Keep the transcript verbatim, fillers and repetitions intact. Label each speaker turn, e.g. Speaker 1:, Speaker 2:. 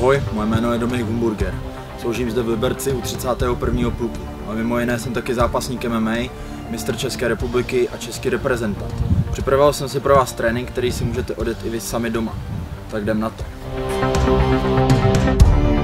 Speaker 1: Ahoj, moje jméno je Dominik Humburger. Sloužím zde v Liberci u třicátého prvního pluku. A mimo jiné jsem taky zápasník M M A, mistr České republiky a český reprezentant. Připravoval jsem si pro vás trénink, který si můžete odjet i vy sami doma. Tak jdem na to.